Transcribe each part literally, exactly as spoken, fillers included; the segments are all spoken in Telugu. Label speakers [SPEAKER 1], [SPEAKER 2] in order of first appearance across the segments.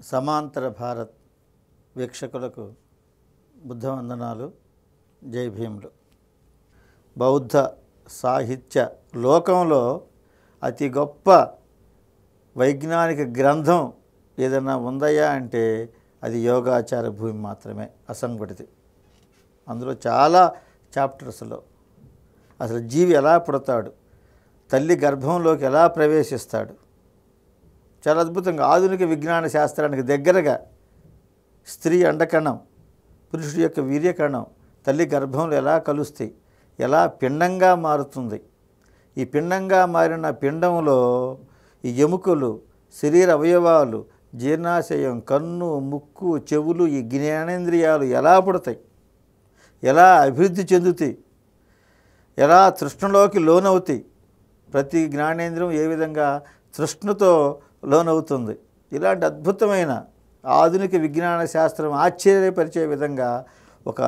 [SPEAKER 1] సమాంతర భారత్ వీక్షకులకు బుద్ధవందనాలు, జై భీములు. బౌద్ధ సాహిత్య లోకంలో అతి గొప్ప వైజ్ఞానిక గ్రంథం ఏదైనా ఉందయ్యా అంటే అది యోగాచార భూమి మాత్రమే, అసంఘటిత. అందులో చాలా చాప్టర్స్లో అసలు జీవి ఎలా పుడతాడు, తల్లి గర్భంలోకి ఎలా ప్రవేశిస్తాడు, చాలా అద్భుతంగా ఆధునిక విజ్ఞాన శాస్త్రానికి దగ్గరగా స్త్రీ అండకణం, పురుషుడి యొక్క వీర్యకణం తల్లి గర్భంలో ఎలా కలుస్తాయి, ఎలా పిండంగా మారుతుంది. ఈ పిండంగా మారిన పిండంలో ఈ ఎముకలు, శరీర అవయవాలు, జీర్ణాశయం, కన్ను, ముక్కు, చెవులు, ఈ జ్ఞానేంద్రియాలు ఎలా పుడతాయి, ఎలా అభివృద్ధి చెందుతాయి, ఎలా తృష్ణలోకి లోనవుతాయి, ప్రతి జ్ఞానేంద్రియం ఏ విధంగా తృష్ణతో లోనవుతుంది. ఇలాంటి అద్భుతమైన ఆధునిక విజ్ఞాన శాస్త్రం ఆశ్చర్యపరిచే విధంగా ఒక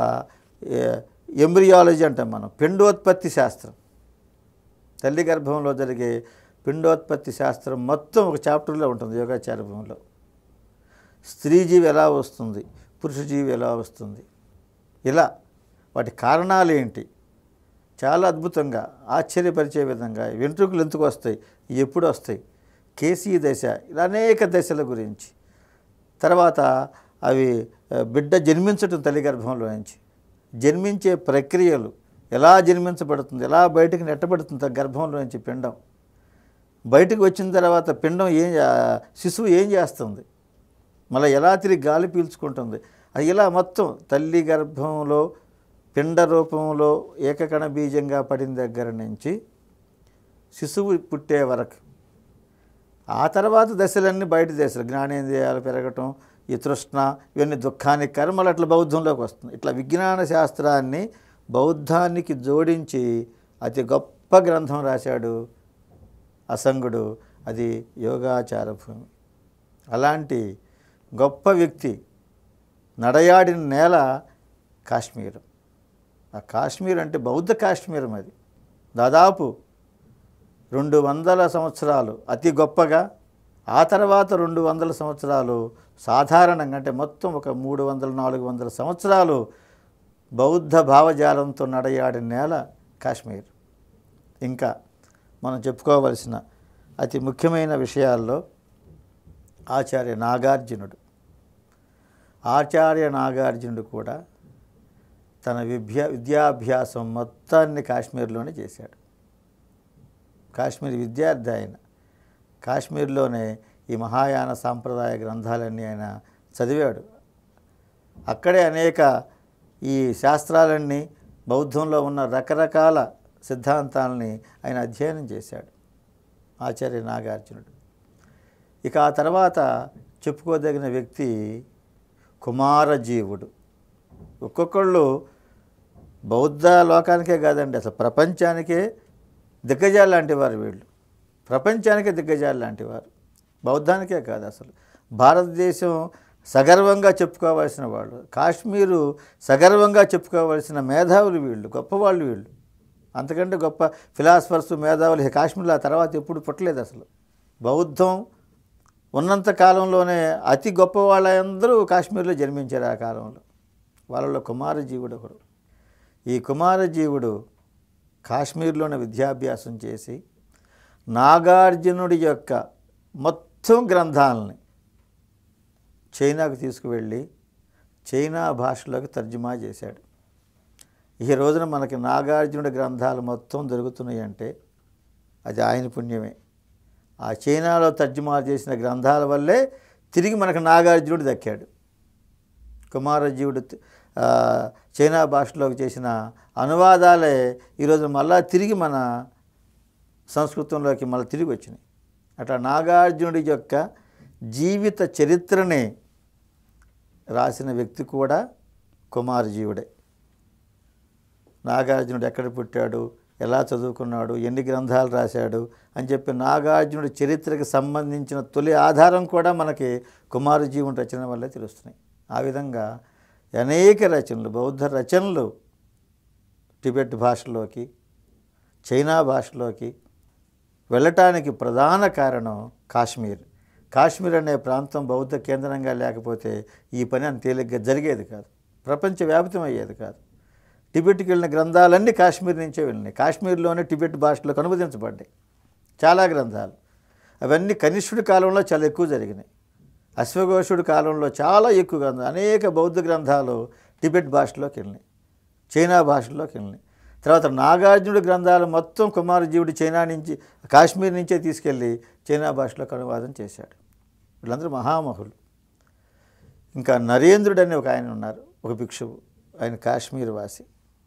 [SPEAKER 1] ఎంబ్రియాలజీ అంటాం మనం, పిండోత్పత్తి శాస్త్రం, తల్లి గర్భంలో జరిగే పిండోత్పత్తి శాస్త్రం మొత్తం ఒక చాప్టర్లో ఉంటుంది యోగాచార భూమిలో. స్త్రీ జీవి ఎలా వస్తుంది, పురుష జీవి ఎలా వస్తుంది, ఇలా వాటి కారణాలు ఏంటి, చాలా అద్భుతంగా ఆశ్చర్యపరిచే విధంగా వెంట్రుకలు ఎందుకు వస్తాయి, ఎప్పుడు వస్తాయి, కేసీ దశ, ఇలా అనేక దశల గురించి. తర్వాత అవి బిడ్డ జన్మించటం తల్లి గర్భంలో నుంచి, జన్మించే ప్రక్రియలు, ఎలా జన్మించబడుతుంది, ఎలా బయటకు నెట్టబడుతుంది గర్భంలో నుంచి పిండం, బయటకు వచ్చిన తర్వాత పిండం ఏం శిశువు ఏం చేస్తుంది, మళ్ళీ ఎలా తిరిగి గాలి పీల్చుకుంటుంది, అది ఇలా మొత్తం తల్లి గర్భంలో పిండ రూపంలో ఏకకణ బీజంగా పడిన దగ్గర నుంచి శిశువు పుట్టే వరకు, ఆ తర్వాత దశలన్నీ బయట దశలు, జ్ఞానేంద్రియాలు పెరగటం, ఈ తృష్ణ, ఇవన్నీ దుఃఖానికి కర్మలు, అట్లా బౌద్ధంలోకి వస్తుంది. ఇట్లా విజ్ఞాన శాస్త్రాన్ని బౌద్ధానికి జోడించి అతి గొప్ప గ్రంథం రాశాడు అసంగుడు, అది యోగాచార భూమి. అలాంటి గొప్ప వ్యక్తి నడయాడిన నేల కాశ్మీరం. ఆ కాశ్మీర్ అంటే బౌద్ధ కాశ్మీరం. అది దాదాపు రెండు వందల సంవత్సరాలు అతి గొప్పగా, ఆ తర్వాత రెండు వందల సంవత్సరాలు సాధారణంగా, అంటే మొత్తం ఒక మూడు వందల నాలుగు వందల సంవత్సరాలు బౌద్ధ భావజాలంతో నడయాడిన నేల కాశ్మీర్. ఇంకా మనం చెప్పుకోవలసిన అతి ముఖ్యమైన విషయాల్లో ఆచార్య నాగార్జునుడు. ఆచార్య నాగార్జునుడు కూడా తన విద్యా విద్యాభ్యాసం మొత్తాన్ని కాశ్మీర్లోనే చేశాడు. కాశ్మీర్ విద్యార్థి ఆయన. కాశ్మీర్లోనే ఈ మహాయాన సాంప్రదాయ గ్రంథాలన్నీ ఆయన చదివాడు. అక్కడే అనేక ఈ శాస్త్రాలన్నీ, బౌద్ధంలో ఉన్న రకరకాల సిద్ధాంతాలని ఆయన అధ్యయనం చేశాడు ఆచార్య నాగార్జునుడు. ఇక ఆ తర్వాత చెప్పుకోదగిన వ్యక్తి కుమారజీవుడు. ఒక్కొక్కళ్ళు బౌద్ధ లోకానికే కాదండి, అసలు ప్రపంచానికే దిగ్గజాలు లాంటి వారు వీళ్ళు. ప్రపంచానికే దిగ్గజాలు లాంటి వారు, బౌద్ధానికే కాదు, అసలు భారతదేశం సగర్వంగా చెప్పుకోవాల్సిన వాళ్ళు, కాశ్మీరు సగర్వంగా చెప్పుకోవాల్సిన మేధావులు వీళ్ళు, గొప్పవాళ్ళు వీళ్ళు. అంతకంటే గొప్ప ఫిలాసఫర్స్, మేధావులు కాశ్మీర్లో ఆ తర్వాత ఎప్పుడు పుట్టలేదు. అసలు బౌద్ధం ఉన్నంత కాలంలోనే అతి గొప్ప వాళ్ళందరూ కాశ్మీర్లో జన్మించారు ఆ కాలంలో. వాళ్ళలో కుమారజీవుడు ఒకడు. ఈ కుమారజీవుడు కాశ్మీర్లోనే విద్యాభ్యాసం చేసి నాగార్జునుడి యొక్క మొత్తం గ్రంథాలని చైనాకు తీసుకువెళ్ళి చైనా భాషలోకి తర్జుమా చేశాడు. ఈ రోజున మనకి నాగార్జునుడి గ్రంథాలు మొత్తం దొరుకుతున్నాయి అంటే అది ఆయన పుణ్యమే. ఆ చైనాలో తర్జుమా చేసిన గ్రంథాల వల్లే తిరిగి మనకు నాగార్జునుడు దక్కాడు. కుమారజీవుడు చైనా భాషలోకి చేసిన అనువాదాలే ఈరోజు మళ్ళా తిరిగి మన సంస్కృతంలోకి మళ్ళీ తిరిగి వచ్చినాయి. అట్లా నాగార్జునుడి యొక్క జీవిత చరిత్రని రాసిన వ్యక్తి కూడా కుమారజీవుడే. నాగార్జునుడు ఎక్కడ పుట్టాడు, ఎలా చదువుకున్నాడు, ఎన్ని గ్రంథాలు రాశాడు అని చెప్పి నాగార్జునుడి చరిత్రకి సంబంధించిన తొలి ఆధారం కూడా మనకి కుమారజీవుని రచన వల్లే తెలుస్తున్నాయి. ఆ విధంగా అనేక రచనలు, బౌద్ధ రచనలు టిబెట్ భాషలోకి, చైనా భాషలోకి వెళ్ళటానికి ప్రధాన కారణం కాశ్మీర్. కాశ్మీర్ అనే ప్రాంతం బౌద్ధ కేంద్రంగా లేకపోతే ఈ పని అంత తేలిగ్గా జరిగేది కాదు, ప్రపంచవ్యాప్తం అయ్యేది కాదు. టిబెట్కి వెళ్ళిన గ్రంథాలన్నీ కాశ్మీర్ నుంచే వెళ్ళినాయి. కాశ్మీర్లోనే టిబెట్ భాషలో అనువదించబడ్డాయి చాలా గ్రంథాలు. అవన్నీ కనిష్ఠుడి కాలంలో చాలా ఎక్కువ జరిగినాయి. అశ్వఘోషుడి కాలంలో చాలా ఎక్కువ గ్రంథాలు, అనేక బౌద్ధ గ్రంథాలు టిబెట్ భాషలోకి వెళ్ళినాయి, చైనా భాషలోకి వెళ్ళినాయి. తర్వాత నాగార్జునుడి గ్రంథాలు మొత్తం కుమారజీవుడు చైనా నుంచి కాశ్మీర్ నుంచే తీసుకెళ్ళి చైనా భాషలోకి అనువాదం చేశాడు. వీళ్ళందరూ మహామహులు. ఇంకా నరేంద్రుడు అని ఒక ఆయన ఉన్నారు, ఒక భిక్షువు, ఆయన కాశ్మీర్ వాసి.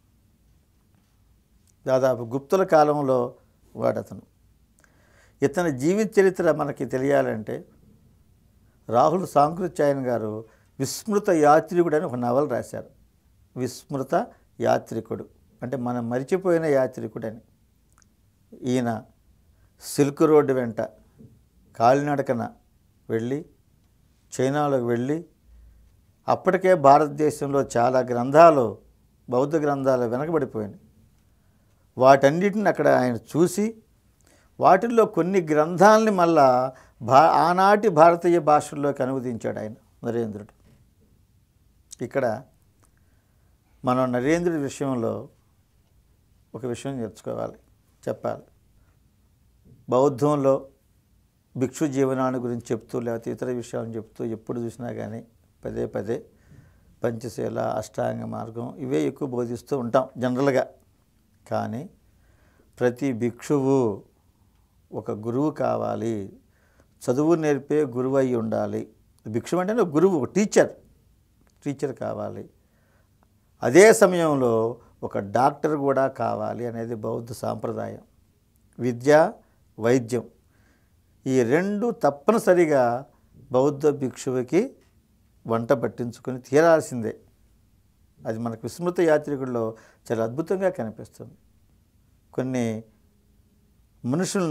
[SPEAKER 1] దాదాపు గుప్తుల కాలంలో వాడతను. ఇతని జీవిత చరిత్ర మనకి తెలియాలంటే రాహుల్ సాంకృత్యాయన్ గారు విస్మృత యాత్రికుడు అని ఒక నవల రాశారు. విస్మృత యాత్రికుడు అంటే మనం మరిచిపోయిన యాత్రికుడని. ఈయన సిల్క్ రోడ్డు వెంట కాలినడకన వెళ్ళి చైనాలోకి వెళ్ళి అప్పటికే భారతదేశంలో చాలా గ్రంథాలు బౌద్ధ గ్రంథాలు వెనకబడిపోయినాయి. వాటన్నిటిని అక్కడ ఆయన చూసి వాటిల్లో కొన్ని గ్రంథాలని మళ్ళా భా ఆనాటి భారతీయ భాషల్లోకి అనువదించాడు ఆయన నరేంద్రుడు. ఇక్కడ మనం నరేంద్రుడి విషయంలో ఒక విషయం నేర్చుకోవాలి, చెప్పాలి. బౌద్ధంలో భిక్షు జీవనాన్ని గురించి చెప్తూ లేకపోతే ఇతర విషయాలను చెప్తూ ఎప్పుడు చూసినా కానీ పదే పదే పంచశీల, అష్టాంగ మార్గం ఇవే ఎక్కువ బోధిస్తూ ఉంటాం జనరల్గా. కానీ ప్రతి భిక్షువు ఒక గురువు కావాలి, చదువు నేర్పే గురువు అయి ఉండాలి. భిక్షువు అంటేనే గురువు, ఒక టీచర్ టీచర్ కావాలి. అదే సమయంలో ఒక డాక్టర్ కూడా కావాలి అనేది బౌద్ధ సాంప్రదాయం. విద్య, వైద్యం ఈ రెండు తప్పనిసరిగా బౌద్ధ భిక్షువుకి వంట పట్టించుకొని తీరాల్సిందే. అది మనకు విస్మృత యాత్రికుల్లో చాలా అద్భుతంగా కనిపిస్తుంది. కొన్ని మనుషులు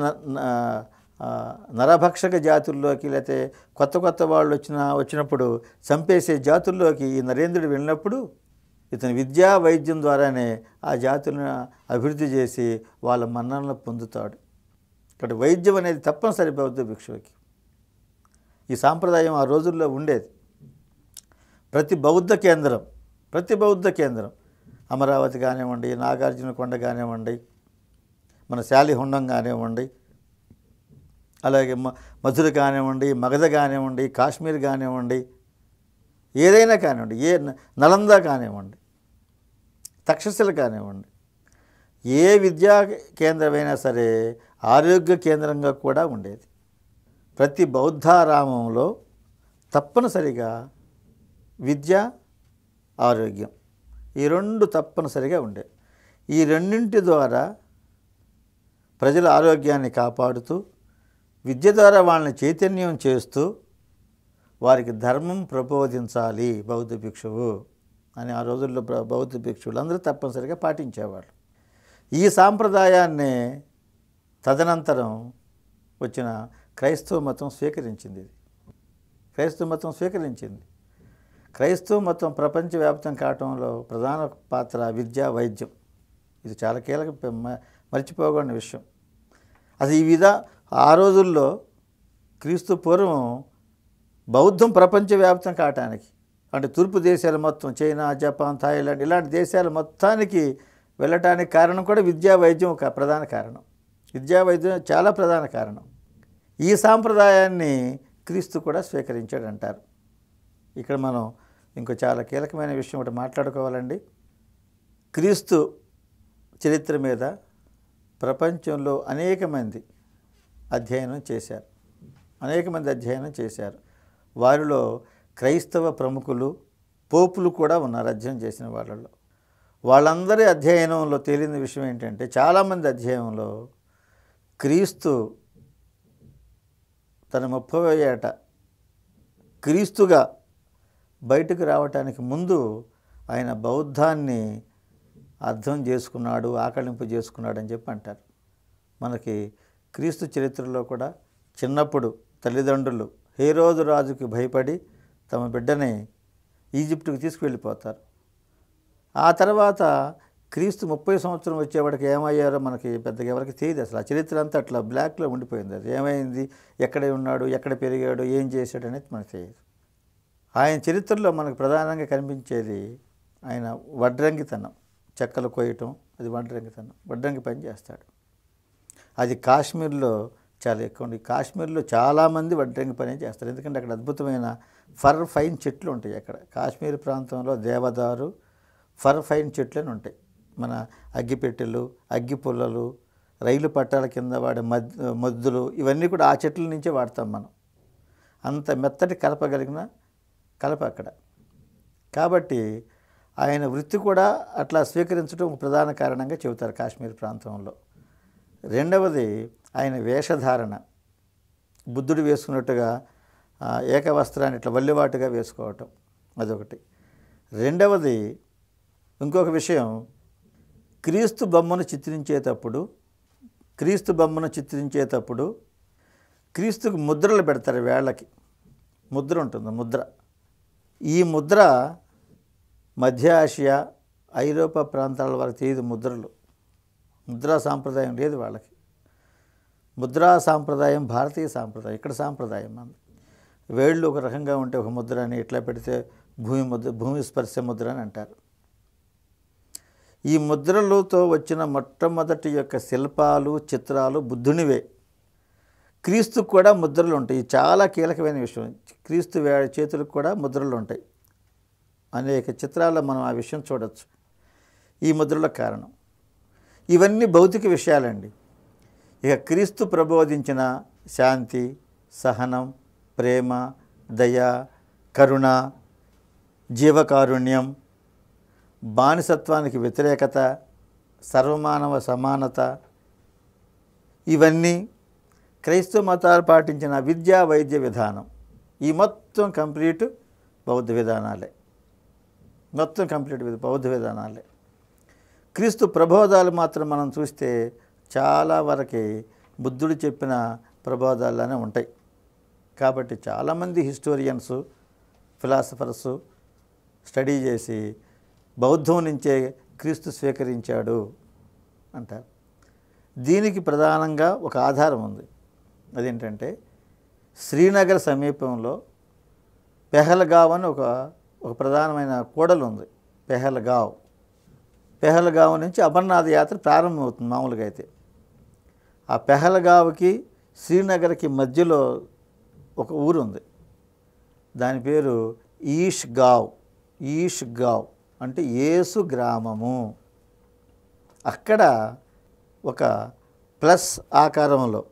[SPEAKER 1] నరభక్షక జాతుల్లోకి లేకపోతే కొత్త కొత్త వాళ్ళు వచ్చిన వచ్చినప్పుడు చంపేసే జాతుల్లోకి ఈ నరేంద్రుడు వెళ్ళినప్పుడు ఇతని విద్యా వైద్యం ద్వారానే ఆ జాతులను అభివృద్ధి చేసి వాళ్ళ మన్ననలు పొందుతాడు. ఇక్కడ వైద్యం అనేది తప్పనిసరి బౌద్ధ భిక్షువుకి. ఈ సాంప్రదాయం ఆ రోజుల్లో ఉండేది. ప్రతి బౌద్ధ కేంద్రం ప్రతి బౌద్ధ కేంద్రం అమరావతి కానివ్వండి, నాగార్జున కొండ కానివ్వండి, మన శాలిహుండం కానివ్వండి, అలాగే మ మధుర కానివ్వండి, మగధ కానివ్వండి, కాశ్మీర్ కానివ్వండి, ఏదైనా కానివ్వండి, ఏ నలంద కానివ్వండి, తక్షశిల కానివ్వండి, ఏ విద్యా కేంద్రమైనా సరే ఆరోగ్య కేంద్రంగా కూడా ఉండేది. ప్రతి బౌద్ధారామంలో తప్పనిసరిగా విద్య, ఆరోగ్యం ఈ రెండు తప్పనిసరిగా ఉండేవి. ఈ రెండింటి ద్వారా ప్రజల ఆరోగ్యాన్ని కాపాడుతూ విద్య ద్వారా వాళ్ళని చైతన్యం చేస్తూ వారికి ధర్మం ప్రబోధించాలి బౌద్ధ భిక్షువు అని ఆ రోజుల్లో బౌద్ధ భిక్షువులు అందరూ తప్పనిసరిగా పాటించేవాళ్ళు. ఈ సాంప్రదాయాన్ని తదనంతరం వచ్చిన క్రైస్తవ మతం స్వీకరించింది. ఇది క్రైస్తవ మతం స్వీకరించింది. క్రైస్తవ మతం ప్రపంచవ్యాప్తం కావటంలో ప్రధాన పాత్ర విద్య, వైద్యం. ఇది చాలా కీలక మర్చిపోకూడని విషయం. అసలు ఈ విధ ఆ రోజుల్లో క్రీస్తు పూర్వం బౌద్ధం ప్రపంచవ్యాప్తం కావటానికి అంటే తూర్పు దేశాలు మొత్తం చైనా, జపాన్, థాయిలాండ్ ఇలాంటి దేశాలు మొత్తానికి వెళ్ళటానికి కారణం కూడా విద్యా వైద్యం ఒక ప్రధాన కారణం. విద్యా వైద్యం చాలా ప్రధాన కారణం. ఈ సాంప్రదాయాన్ని క్రీస్తు కూడా స్వీకరించాడు అంటారు. ఇక్కడ మనం ఇంకో చాలా కీలకమైన విషయం ఒకటి మాట్లాడుకోవాలండి. క్రీస్తు చరిత్ర మీద ప్రపంచంలో అనేక మంది అధ్యయనం చేశారు అనేక మంది అధ్యయనం చేశారు వారిలో క్రైస్తవ ప్రముఖులు, పోపులు కూడా ఉన్నారు అధ్యయనం చేసిన వాళ్ళలో. వాళ్ళందరి అధ్యయనంలో తేలిన విషయం ఏంటంటే చాలామంది అధ్యయనంలో క్రీస్తు తన ముప్పై ఏట క్రీస్తుగా బయటకు రావటానికి ముందు ఆయన బౌద్ధాన్ని అర్థం చేసుకున్నాడు, ఆకళింపు చేసుకున్నాడు అని చెప్పి అంటారు. మనకి క్రీస్తు చరిత్రలో కూడా చిన్నప్పుడు తల్లిదండ్రులు హేరోదు రాజుకి భయపడి తమ బిడ్డని ఈజిప్టుకు తీసుకువెళ్ళిపోతారు. ఆ తర్వాత క్రీస్తు ముప్పై సంవత్సరం వచ్చేవాడికి ఏమయ్యారో మనకి పెద్దగా ఎవరికి తెలియదు. అసలు ఆ చరిత్ర అంతా అట్లా బ్లాక్లో ఉండిపోయింది. అది ఏమైంది, ఎక్కడ ఉన్నాడు, ఎక్కడ పెరిగాడు, ఏం చేశాడు అనేది మనకు తెలియదు. ఆయన చరిత్రలో మనకు ప్రధానంగా కనిపించేది ఆయన వడ్రంగితనం, చెక్కలు కోయటం, అది వడ్రంగితనం. వడ్రంగి పని చేస్తాడు. అది కాశ్మీర్లో చాలా ఎక్కువ ఉంది. కాశ్మీర్లో చాలామంది వడ్రంగి పని చేస్తారు. ఎందుకంటే అక్కడ అద్భుతమైన ఫర్ ఫైన్ చెట్లు ఉంటాయి. అక్కడ కాశ్మీర్ ప్రాంతంలో దేవదారు, ఫర్ ఫైన్ చెట్లు అని ఉంటాయి. మన అగ్గిపెట్టెలు, అగ్గి పుల్లలు, రైలు పట్టాల కింద వాడే మద్ మొద్దులు ఇవన్నీ కూడా ఆ చెట్ల నుంచే వాడతాం మనం. అంత మెత్తటి కలప కలిగిన కలప అక్కడ. కాబట్టి ఆయన వృత్తి కూడా అట్లా స్వీకరించడం ఒక ప్రధాన కారణంగా చెబుతారు కాశ్మీర్ ప్రాంతంలో. రెండవది ఆయన వేషధారణ. బుద్ధుడు వేసుకున్నట్టుగా ఏకవస్త్రాన్ని ఇట్లా వల్లివాటుగా వేసుకోవటం అదొకటి. రెండవది ఇంకొక విషయం, క్రీస్తు బొమ్మను చిత్రించేటప్పుడు క్రీస్తు బొమ్మను చిత్రించేటప్పుడు క్రీస్తుకు ముద్రలు పెడతారు. వేళ్ళకి ముద్ర ఉంటుంది. ముద్ర ఈ ముద్ర మధ్య ఆసియా, ఐరోపా ప్రాంతాల వరకు తెలియదు. ముద్రలు ముద్రా సాంప్రదాయం లేదు వాళ్ళకి. ముద్రా సాంప్రదాయం భారతీయ సాంప్రదాయం, ఇక్కడ సాంప్రదాయం అంది. వేళ్ళు ఒక రకంగా ఉంటే ఒక ముద్ర అని, ఇట్లా పెడితే భూమి ముద్ర, భూమి స్పర్శ ముద్ర అని అంటారు. ఈ ముద్రలతో వచ్చిన మొట్టమొదటి యొక్క శిల్పాలు, చిత్రాలు బుద్ధునివే. క్రీస్తుకు కూడా ముద్రలు ఉంటాయి. చాలా కీలకమైన విషయం. క్రీస్తు వే చేతులకు కూడా ముద్రలు ఉంటాయి. అనేక చిత్రాల్లో మనం ఆ విషయం చూడవచ్చు. ఈ ముద్రలకు కారణం ఇవన్నీ భౌతిక విషయాలండి. ఇక క్రీస్తు ప్రబోధించిన శాంతి, సహనం, ప్రేమ, దయ, కరుణ, జీవకారుణ్యం, బానిసత్వానికి వ్యతిరేకత, సర్వమానవ సమానత, ఇవన్నీ క్రైస్తవ మతాలు పాటించిన విద్యా వైద్య విధానం. ఈ మొత్తం కంప్లీట్ బౌద్ధ విధానాలే. మొత్తం కంప్లీట్ బౌద్ధ విధానాలే. క్రీస్తు ప్రబోధాలు మాత్రం మనం చూస్తే చాలా వరకు బుద్ధుడు చెప్పిన ప్రబోధాలనే ఉంటాయి. కాబట్టి చాలామంది హిస్టోరియన్స్, ఫిలాసఫర్సు స్టడీ చేసి బౌద్ధం నుంచే క్రీస్తు స్వీకరించాడు అంటారు. దీనికి ప్రధానంగా ఒక ఆధారం ఉంది. అదేంటంటే శ్రీనగర్ సమీపంలో పెహల్గావ్ అని ఒక ఒక ప్రధానమైన కూడలు ఉంది. పెహల్గావ్ పెహల్గావ్ నుంచి అమర్నాథ్ యాత్ర ప్రారంభమవుతుంది మామూలుగా అయితే. ఆ పెహల్గావ్కి శ్రీనగర్కి మధ్యలో ఒక ఊరు ఉంది. దాని పేరు ఈష్ గావ్. ఈష్ గావ్ అంటే యేసు గ్రామము. అక్కడ ఒక ప్లస్ ఆకారంలో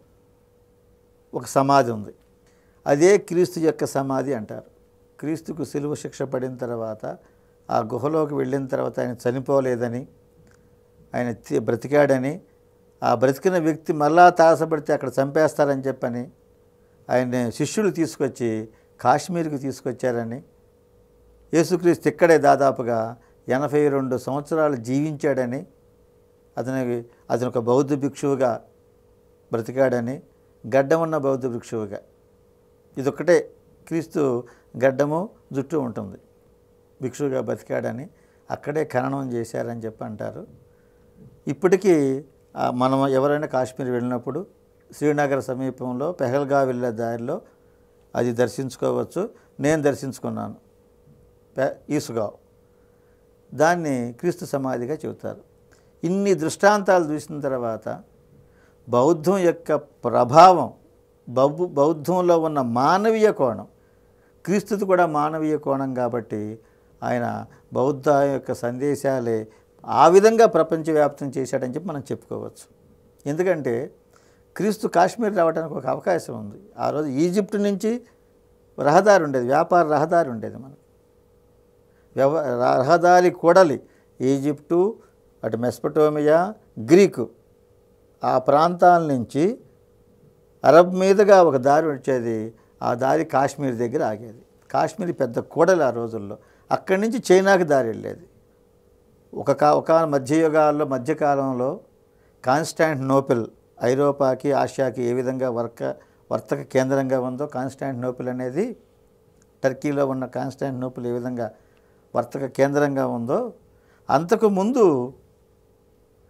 [SPEAKER 1] ఒక సమాధి ఉంది. అదే క్రీస్తు యొక్క సమాధి అంటారు. క్రీస్తుకు సిలువ శిక్ష పడిన తర్వాత ఆ గుహలోకి వెళ్ళిన తర్వాత ఆయన చనిపోలేదని, ఆయన బ్రతికాడని, ఆ బ్రతికిన వ్యక్తి మళ్ళా తారసపడితే అక్కడ చంపేస్తారని చెప్పని ఆయన శిష్యులు తీసుకొచ్చి కాశ్మీర్కి తీసుకొచ్చారని, యేసుక్రీస్తు ఇక్కడే దాదాపుగా ఎనభై రెండు సంవత్సరాలు జీవించాడని, అతనికి అతను ఒక బౌద్ధ భిక్షువుగా బ్రతికాడని, గడ్డం ఉన్న బౌద్ధ భిక్షువుగా. ఇదొక్కటే క్రీస్తు గడ్డము జుట్టు ఉంటుంది. భిక్షువుగా బతికాడని అక్కడే ఖననం చేశారని చెప్పి అంటారు. ఇప్పటికీ మనం ఎవరైనా కాశ్మీర్ వెళ్ళినప్పుడు శ్రీనగర్ సమీపంలో పెహల్గావ్ వెళ్ళే దారిలో అది దర్శించుకోవచ్చు. నేను దర్శించుకున్నాను పె ఈసుగావ్. దాన్ని క్రీస్తు సమాధిగా చెబుతారు. ఇన్ని దృష్టాంతాలు చూసిన తర్వాత బౌద్ధం యొక్క ప్రభావం, బౌ బౌద్ధంలో ఉన్న మానవీయ కోణం, క్రీస్తుది కూడా మానవీయ కోణం కాబట్టి ఆయన బౌద్ధ యొక్క సందేశాలే ఆ విధంగా ప్రపంచవ్యాప్తం చేశాడని చెప్పి మనం చెప్పుకోవచ్చు. ఎందుకంటే క్రీస్తు కాశ్మీర్ రావడానికి ఒక అవకాశం ఉంది. ఆ రోజు ఈజిప్ట్ నుంచి రహదారి ఉండేది, వ్యాపార రహదారి ఉండేది. మనకు వ్యవ రహదారి కూడలి ఈజిప్టు, అటు మెస్పటోమియా, గ్రీకు ఆ ప్రాంతాల నుంచి అరబ్ మీదుగా ఒక దారి వచ్చేది. ఆ దారి కాశ్మీర్ దగ్గర ఆగేది. కాశ్మీర్ పెద్ద కూడలి ఆ రోజుల్లో. అక్కడి నుంచి చైనాకి దారి వెళ్ళేది. ఒక కా ఒక మధ్యయుగాల్లో మధ్యకాలంలో కాన్స్టాంటినోపిల్ ఐరోపాకి, ఆసియాకి ఏ విధంగా వర్క వర్తక కేంద్రంగా ఉందో, కాన్స్టాంటినోపిల్ అనేది టర్కీలో ఉన్న కాన్స్టాంటినోపిల్ ఏ విధంగా వర్తక కేంద్రంగా ఉందో, అంతకుముందు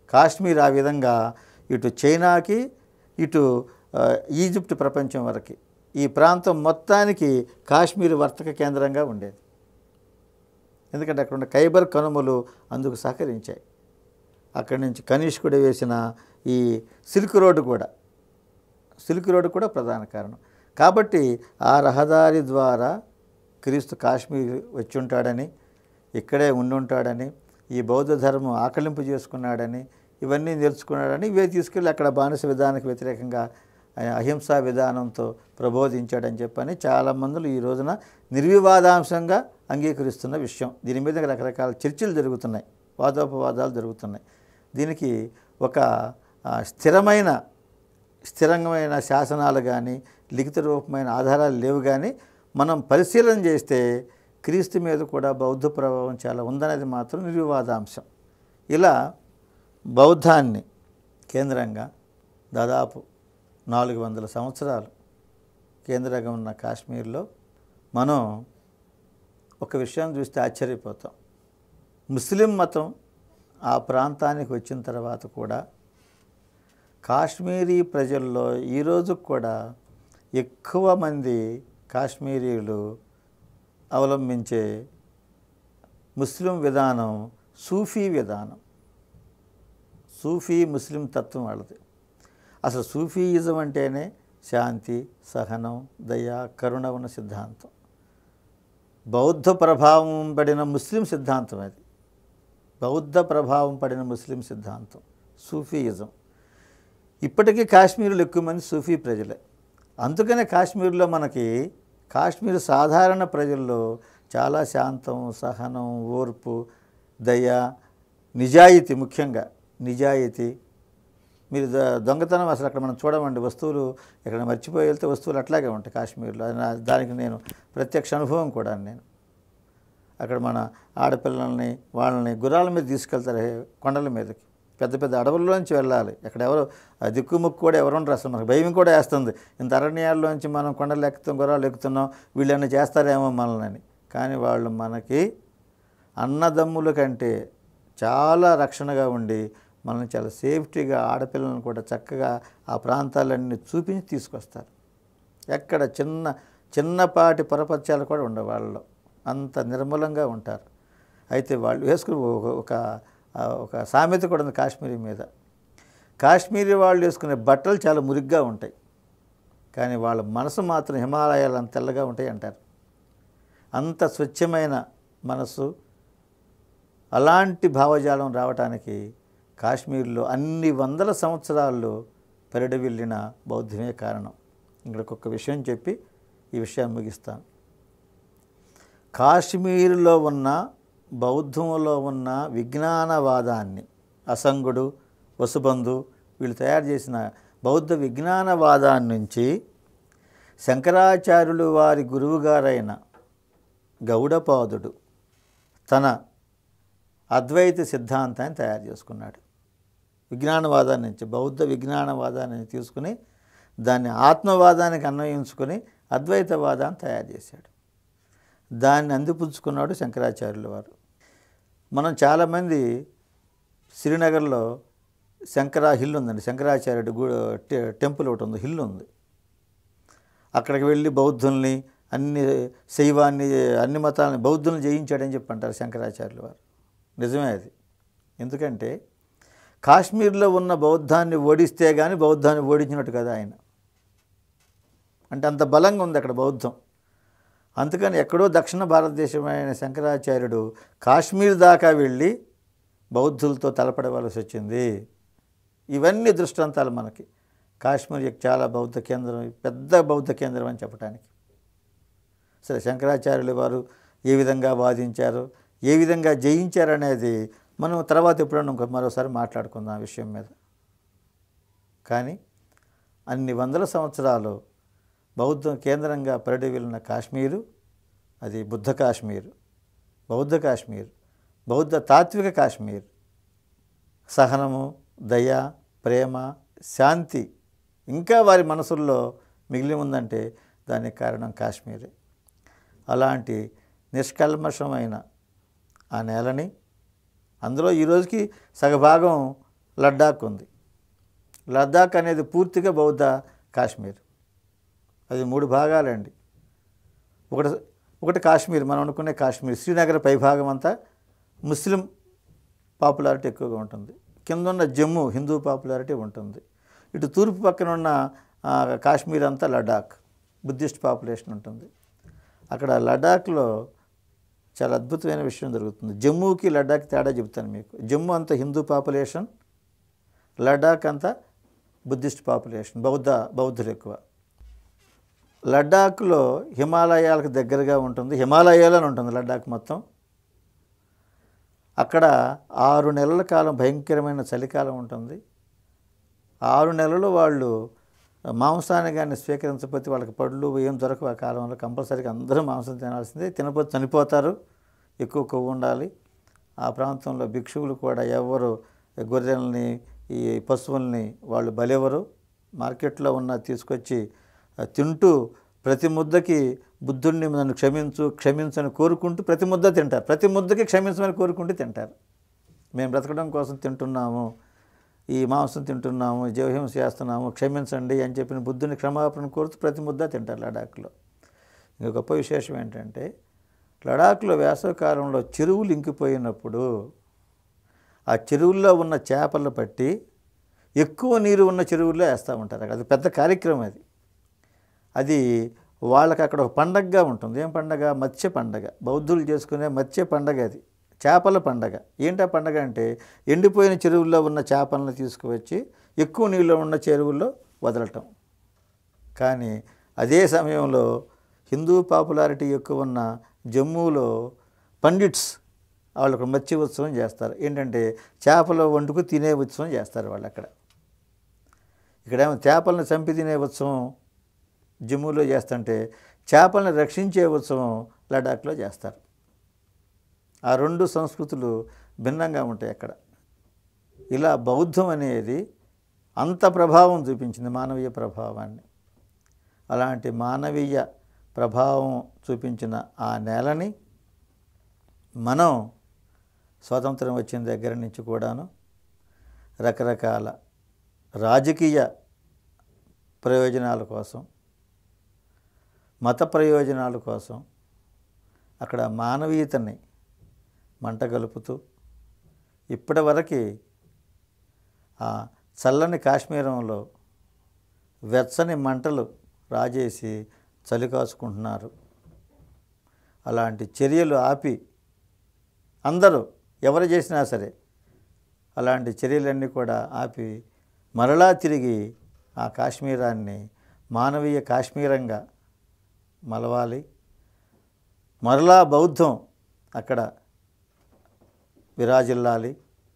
[SPEAKER 1] కాశ్మీర్ ఆ విధంగా ఇటు చైనాకి ఇటు ఈజిప్ట్ ప్రపంచం వరకు ఈ ప్రాంతం మొత్తానికి కాశ్మీర్ వర్తక కేంద్రంగా ఉండేది. ఎందుకంటే అక్కడ ఉన్న ఖైబర్ కనుమలు అందుకు సహకరించాయి. అక్కడి నుంచి కనిష్కుడు వేసిన ఈ సిల్క్ రోడ్డు కూడా సిల్క్ రోడ్డు కూడా ప్రధాన కారణం. కాబట్టి ఆ రహదారి ద్వారా క్రీస్తు కాశ్మీర్ వచ్చి ఉంటాడని, ఇక్కడే ఉండుంటాడని, ఈ బౌద్ధ ధర్మం ఆకలింపు చేసుకున్నాడని, ఇవన్నీ నేర్చుకున్నాడని ఇవే తీసుకెళ్ళి అక్కడ బానిస విధానానికి వ్యతిరేకంగా అహింసా విధానంతో ప్రబోధించాడని చెప్పని చాలామందులు ఈ రోజున నిర్వివాదాంశంగా అంగీకరిస్తున్న విషయం. దీని మీద రకరకాల చర్చలు జరుగుతున్నాయి, వాదోపవాదాలు జరుగుతున్నాయి. దీనికి ఒక స్థిరమైన స్థిరమైన శాసనాలు కానీ లిఖిత రూపమైన ఆధారాలు లేవు. కానీ మనం పరిశీలన చేస్తే క్రీస్తు మీద కూడా బౌద్ధ ప్రభావం చాలా ఉందనేది మాత్రం నిర్వివాదాంశం. ఇలా బౌద్ధాన్ని కేంద్రంగా దాదాపు నాలుగు వందల సంవత్సరాలు కేంద్రంగా ఉన్న కాశ్మీర్లో మనం ఒక విషయం చూస్తే ఆశ్చర్యపోతాం. ముస్లిం మతం ఆ ప్రాంతానికి వచ్చిన తర్వాత కూడా కాశ్మీరీ ప్రజల్లో ఈరోజు కూడా ఎక్కువ మంది కాశ్మీరీలు అవలంబించే ముస్లిం విధానం సూఫీ విధానం. సూఫీ ముస్లిం తత్వం వాళ్ళది. అసలు సూఫీయిజం అంటేనే శాంతి, సహనం, దయ, కరుణ ఉన్న సిద్ధాంతం. బౌద్ధ ప్రభావం పడిన ముస్లిం సిద్ధాంతం అది. బౌద్ధ ప్రభావం పడిన ముస్లిం సిద్ధాంతం సూఫీయిజం. ఇప్పటికీ కాశ్మీర్లో ఎక్కువ మంది సూఫీ ప్రజలే. అందుకనే కాశ్మీర్లో మనకి కాశ్మీర్ సాధారణ ప్రజల్లో చాలా శాంతం, సహనం, ఓర్పు, దయ, నిజాయితీ, ముఖ్యంగా నిజాయితీ. మీరు దొంగతనం అసలు అక్కడ మనం చూడమండి. వస్తువులు ఎక్కడ మర్చిపోయి వెళ్తే వస్తువులు అట్లాగే ఉంటాయి కాశ్మీర్లో. దానికి నేను ప్రత్యక్ష అనుభవం కూడా. నేను అక్కడ మన ఆడపిల్లల్ని వాళ్ళని గుర్రాల మీద తీసుకెళ్తారు కొండల మీదకి. పెద్ద పెద్ద అడవుల్లోంచి వెళ్ళాలి. అక్కడ ఎవరు దిక్కుముక్కు కూడా ఎవరు ఉండరు. అసలు మనకు భయం కూడా వేస్తుంది. ఇంత అరణ్యాల్లోంచి మనం కొండలు ఎక్కుతాం, గుర్రాలు ఎక్కుతున్నాం, వీళ్ళని చేస్తారేమో మనల్ని. కానీ వాళ్ళు మనకి అన్నదమ్ముల కంటే చాలా రక్షణగా ఉండి మనల్ని చాలా సేఫ్టీగా, ఆడపిల్లలను కూడా చక్కగా ఆ ప్రాంతాలన్నీ చూపించి తీసుకొస్తారు. ఎక్కడ చిన్న చిన్నపాటి పొరపత్యాలు కూడా ఉండవు వాళ్ళలో. అంత నిర్మలంగా ఉంటారు. అయితే వాళ్ళు వేసుకుని ఒక ఒక సామెత కూడా ఉంది కాశ్మీరీ మీద. కాశ్మీరీ వాళ్ళు వేసుకునే బట్టలు చాలా మురిగ్గా ఉంటాయి, కానీ వాళ్ళ మనసు మాత్రం హిమాలయాలు అంత తెల్లగా ఉంటాయి అంటారు. అంత స్వచ్ఛమైన మనసు. అలాంటి భావజాలం రావటానికి కాశ్మీర్లో అన్ని వందల సంవత్సరాల్లో పరిడవిల్లిన బౌద్ధమే కారణం. ఇంకొక విషయం చెప్పి ఈ విషయాన్ని ముగిస్తాను. కాశ్మీర్లో ఉన్న బౌద్ధంలో ఉన్న విజ్ఞానవాదాన్ని అసంగుడు, వసుబంధు వీళ్ళు తయారు చేసిన బౌద్ధ విజ్ఞానవాదాన్ని నుంచి శంకరాచార్యులు వారి గురువుగారైన గౌడపాదుడు తన అద్వైత సిద్ధాంతాన్ని తయారు చేసుకున్నాడు. విజ్ఞానవాదాన్ని నుంచి, బౌద్ధ విజ్ఞానవాదాన్ని తీసుకుని దాన్ని ఆత్మవాదానికి అన్వయించుకొని అద్వైతవాదాన్ని తయారు చేశాడు. దాన్ని అందిపుచ్చుకున్నాడు శంకరాచార్యుల వారు. మనం చాలామంది శ్రీనగర్లో శంకరా హిల్ ఉందండి. శంకరాచార్యుడు టెంపుల్ ఒకటి ఉంది, హిల్ ఉంది. అక్కడికి వెళ్ళి బౌద్ధుల్ని, అన్ని శైవాన్ని, అన్ని మతాలని బౌద్ధుల్ని జయించాడని చెప్పి అంటారు శంకరాచార్యుల వారు. నిజమే అది. ఎందుకంటే కాశ్మీర్లో ఉన్న బౌద్ధాన్ని ఓడిస్తే కానీ బౌద్ధాన్ని ఓడించినట్టు కదా ఆయన. అంటే అంత బలంగా ఉంది అక్కడ బౌద్ధం. అందుకని ఎక్కడో దక్షిణ భారతదేశమైన శంకరాచార్యుడు కాశ్మీర్ దాకా వెళ్ళి బౌద్ధులతో తలపడవలసి వచ్చింది. ఇవన్నీ దృష్టాంతాలు మనకి. కాశ్మీర్ చాలా బౌద్ధ కేంద్రం, పెద్ద బౌద్ధ కేంద్రం అని చెప్పడానికి. సరే, శంకరాచార్యుల వారు ఏ విధంగా వాదించారు, ఏ విధంగా జయించారనేది మనం తర్వాత ఎప్పుడన్నా ఇంకో మరోసారి మాట్లాడుకుందాం ఆ విషయం మీద. కానీ అన్ని వందల సంవత్సరాలు బౌద్ధ కేంద్రంగా పరిడవిల్లిన కాశ్మీరు అది బుద్ధ కాశ్మీరు, బౌద్ధ కాశ్మీర్, బౌద్ధ తాత్విక కాశ్మీర్. సహనము, దయ, ప్రేమ, శాంతి ఇంకా వారి మనసుల్లో మిగిలి ఉందంటే దానికి కారణం కాశ్మీరే. అలాంటి నిష్కల్మషమైన ఆ నేలని, అందులో ఈరోజుకి సగభాగం లద్దాఖ్ ఉంది. లద్దాఖ్ అనేది పూర్తిగా బౌద్ధ కాశ్మీర్. అది మూడు భాగాలండి. ఒకటి ఒకటి కాశ్మీర్, మనం అనుకునే కాశ్మీర్. శ్రీనగర్ పైభాగం అంతా ముస్లిం పాపులారిటీ ఎక్కువగా ఉంటుంది. కింద ఉన్న జమ్మూ హిందూ పాపులారిటీ ఉంటుంది. ఇటు తూర్పు పక్కన ఉన్న కాశ్మీర్ అంతా లడాక్, బుద్ధిస్ట్ పాపులేషన్ ఉంటుంది. అక్కడ లడాఖ్లో చాలా అద్భుతమైన విషయం జరుగుతుంది. జమ్మూకి లడాక్ తేడా చెబుతాను మీకు. జమ్మూ అంతా హిందూ పాపులేషన్, లడాక్ అంతా బుద్ధిస్ట్ పాపులేషన్, బౌద్ధ బౌద్ధులు ఎక్కువ. లడాఖ్లో హిమాలయాలకు దగ్గరగా ఉంటుంది, హిమాలయాలను ఉంటుంది లడాక్ మొత్తం. అక్కడ ఆరు నెలల కాలం భయంకరమైన చలికాలం ఉంటుంది. ఆరు నెలలు వాళ్ళు మాంసాన్ని కానీ స్వీకరించకపోతే వాళ్ళకి పళ్ళు ఏం దొరకవు. ఆ కాలంలో కంపల్సరీగా అందరూ మాంసం తినాల్సిందే, తినపోతే చనిపోతారు, ఎక్కువ కొవ్వు ఉండాలి. ఆ ప్రాంతంలో భిక్షువులు కూడా ఎవరు గొర్రెల్ని ఈ పశువుల్ని వాళ్ళు బలెవరు, మార్కెట్లో ఉన్న తీసుకొచ్చి తింటూ ప్రతి ముద్దకి బుద్ధుడిని నన్ను క్షమించు క్షమించని కోరుకుంటూ ప్రతి ముద్ద తింటారు. ప్రతి ముద్దకి క్షమించమని కోరుకుంటూ తింటారు. మేము బ్రతకడం కోసం తింటున్నాము, ఈ మాంసం తింటున్నాము, జీవహింస చేస్తున్నాము, క్షమించండి అని చెప్పిన బుద్ధుని క్షమాపణ కోరుతూ ప్రతి ముద్ద తింటారు లడాఖ్లో. ఇంకొక గొప్ప విశేషం ఏంటంటే లడాఖ్లో వేసవికాలంలో చెరువులు ఇంకిపోయినప్పుడు ఆ చెరువుల్లో ఉన్న చేపలు పట్టి ఎక్కువ నీరు ఉన్న చెరువుల్లో వేస్తూ ఉంటారు. అది పెద్ద కార్యక్రమం. అది అది వాళ్ళకి అక్కడ ఒక పండగగా ఉంటుంది. ఏం పండగ? మత్స్య పండగ. బౌద్ధులు చేసుకునే మత్స్య పండగ అది, చేపల పండగ. ఏంటా పండగ అంటే ఎండిపోయిన చెరువుల్లో ఉన్న చేపలను తీసుకువచ్చి ఎక్కువ నీళ్ళు ఉన్న చెరువుల్లో వదలటం. కానీ అదే సమయంలో హిందూ పాపులారిటీ ఎక్కువ ఉన్న జమ్మూలో పండిట్స్ వాళ్ళకు మత్స్య ఉత్సవం చేస్తారు. ఏంటంటే చేపల వండుకు తినే ఉత్సవం చేస్తారు వాళ్ళు అక్కడ. ఇక్కడేమో చేపలను చంపి తినే ఉత్సవం జమ్మూలో చేస్తుంటే చేపలను రక్షించే ఉత్సవం లడాఖ్లో చేస్తారు. ఆ రెండు సంస్కృతులు భిన్నంగా ఉంటాయి అక్కడ. ఇలా బౌద్ధం అనేది అంత ప్రభావం చూపించింది, మానవీయ ప్రభావాన్ని. అలాంటి మానవీయ ప్రభావం చూపించిన ఆ నేలని మనం స్వాతంత్రం వచ్చిన దగ్గర నుంచి కూడాను రకరకాల రాజకీయ ప్రయోజనాల కోసం, మత ప్రయోజనాల కోసం అక్కడ మానవీయతని మంటగలుపుతూ ఇప్పటి వరకు ఆ చల్లని కాశ్మీరంలో వెచ్చని మంటలు రాజేసి చలి కాచుకుంటున్నారు. అలాంటి చర్యలు ఆపి అందరూ ఎవరు చేసినా సరే అలాంటి చర్యలన్నీ కూడా ఆపి మరలా తిరిగి ఆ కాశ్మీరాన్ని మానవీయ కాశ్మీరంగా మలవాలి. మరలా బౌద్ధం అక్కడ విరాజిల్లాలి.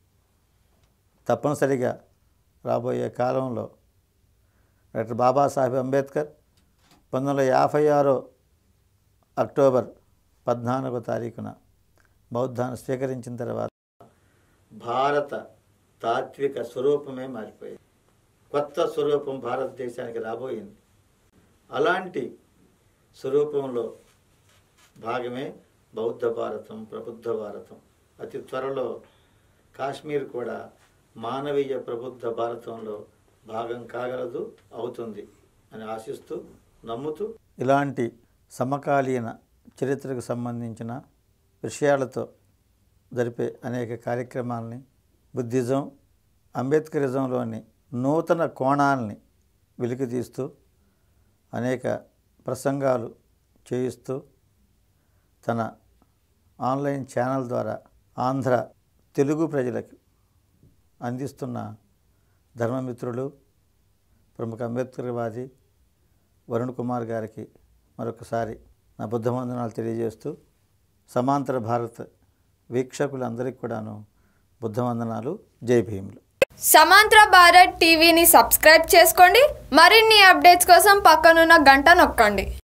[SPEAKER 1] తప్పనిసరిగా రాబోయే కాలంలో డాక్టర్ బాబాసాహెబ్ అంబేద్కర్ పంతొమ్మిది వందల యాభై ఆరో అక్టోబర్ పద్నాలుగో తారీఖున బౌద్ధాన్ని స్వీకరించిన తర్వాత భారత తాత్విక స్వరూపమే మారిపోయింది. కొత్త స్వరూపం భారతదేశానికి రాబోయింది. అలాంటి స్వరూపంలో భాగమే బౌద్ధ భారతం, ప్రబుద్ధ భారతం. అతి త్వరలో కాశ్మీర్ కూడా మానవీయ ప్రబుద్ధ భారతంలో భాగం కాగలదు, అవుతుంది అని ఆశిస్తూ, నమ్ముతూ ఇలాంటి సమకాలీన చరిత్రకు సంబంధించిన విషయాలతో జరిపే అనేక కార్యక్రమాలని, బుద్ధిజం, అంబేద్కరిజంలోని నూతన కోణాలని వెలికితీస్తూ అనేక ప్రసంగాలు చేయిస్తూ తన ఆన్లైన్ ఛానల్ ద్వారా ఆంధ్ర తెలుగు ప్రజలకు అందిస్తున్న ధర్మమిత్రులు, ప్రముఖ అంబేద్కర్వాది వరుణ్ కుమార్ గారికి మరొకసారి నా బుద్ధవందనాలు తెలియజేస్తూ, సమాంతర భారత్ వీక్షకులందరికీ కూడాను బుద్ధవందనాలు. జై భీములు.
[SPEAKER 2] సమాంతర భారత్ టీవీని సబ్స్క్రైబ్ చేసుకోండి. మరిన్ని అప్డేట్స్ కోసం పక్కనున్న గంట నొక్కండి.